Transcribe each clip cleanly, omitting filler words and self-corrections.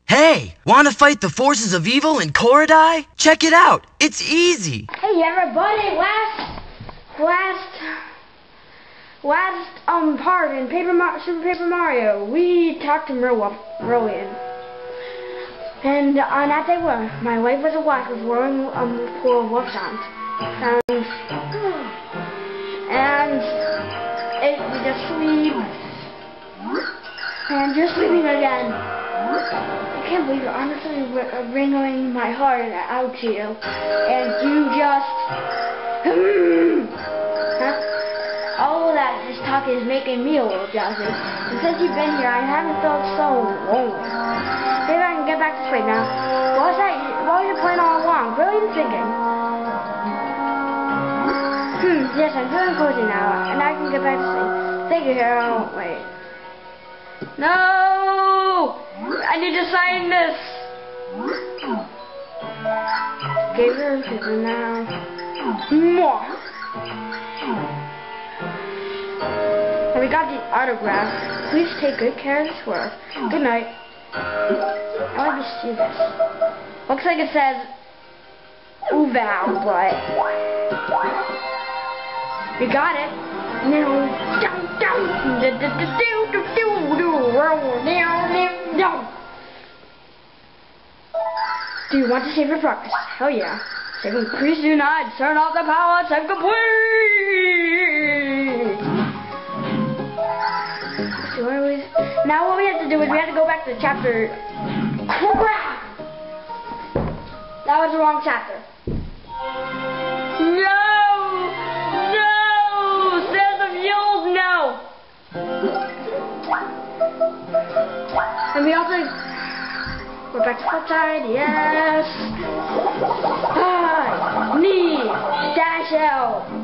Hey, wanna fight the forces of evil in Korodai? Check it out, it's easy! Hey everybody, last part in Super Paper Mario, we talked to Merlian. And on that day, my wife was alive, was wearing a pool of wolf sounds. And we just sleep. And you're sleeping again. I can't believe you're honestly wringing my heart out to you. And you just... All of that just talk is making me a little drowsy. And since you've been here, I haven't felt so lonely. Maybe I can get back to sleep now. What was your plan all along? Really thinking. Yes, I'm feeling cozy now, and I can get back to sleep. Thank you, Hero. Wait. No! I need to sign this! Give her a paper now. More! And we got the autograph. Please take good care of this world. Good night. I want to see this. Looks like it says Uval, but we got it. Do you want to save your progress? Hell yeah. Save increase do not turn off the power. Save complete. Now what we have to do is we have to go back to chapter. Crap! That was the wrong chapter. And we also, we're back to flip side, yes. Ni-Dash-L.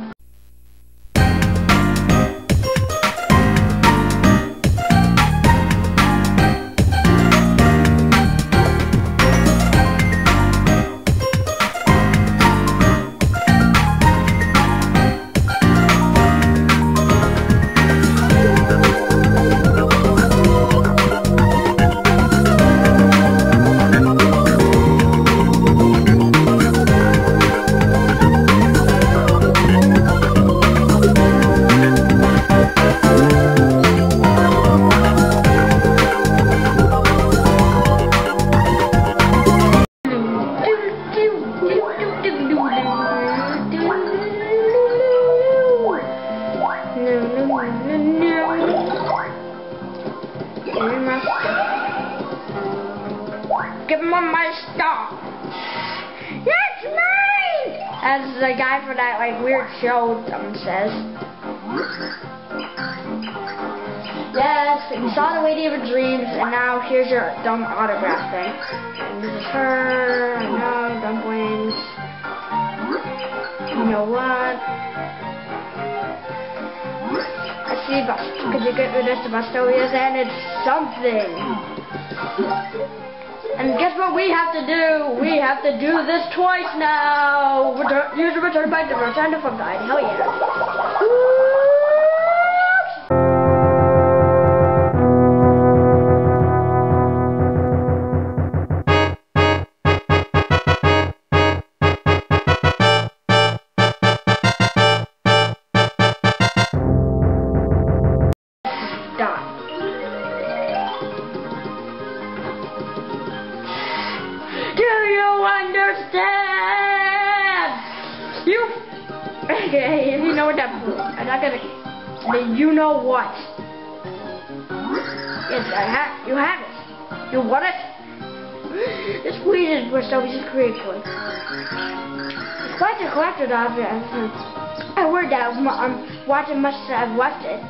Give him my star. That's mine! As the guy for that weird show says. Yes, we saw the lady of her dreams, and now here's your dumb autograph thing. And this is her. I know, dumplings. You know what? I see, could you get rid of the Bastolias? And it's something. And guess what we have to do? We have to do this twice now. Use the return back to return to flip side. Hell yeah. Do you understand? Okay, if you know what that means. I'm not gonna. Then you know what? Yes, you have it. You want it? This weed was so easy to create for you. It's quite a collector's object. I heard that Watson must have left it.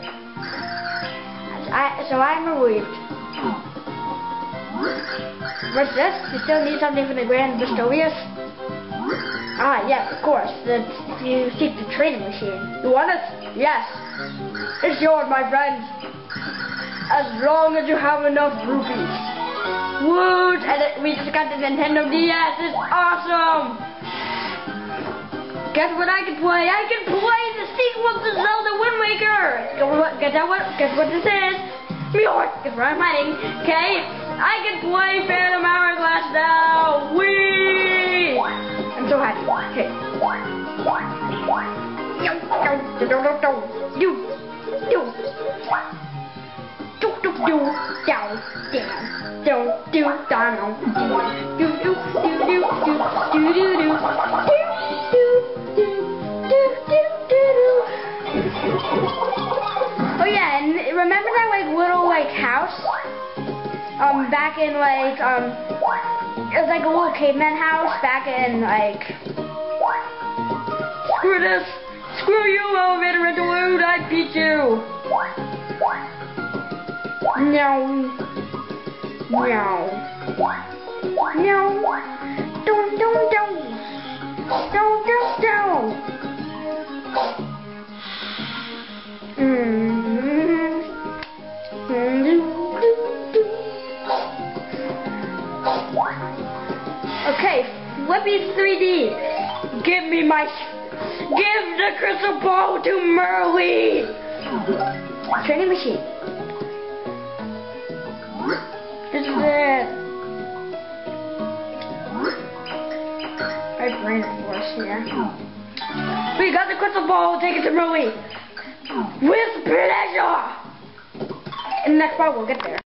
So I'm relieved. What's this? You still need something for the Grand Bastolius? Ah, yes, of course. You seek the trading machine. You want it? Yes. It's yours, my friend. As long as you have enough rupees. Woot! And we just got the Nintendo DS. It's awesome! Guess what I can play? I can play the sequel to Zelda Wind Waker! Guess what this is? Guess what I'm playing, okay? I can play Phantom Hourglass now! Whee! I'm so happy. Okay. Oh yeah, and remember that like little like house? Back in like it was like a little caveman house back in like screw this! Screw you, elevator interlude, I beat you! No. No. No. Don't. Don't. Okay, Flippy 3D. Give the crystal ball to Merly. Training machine. This is it. My brain force here. We got the crystal ball. Take it to Merly. With pleasure. In the next part, we'll get there.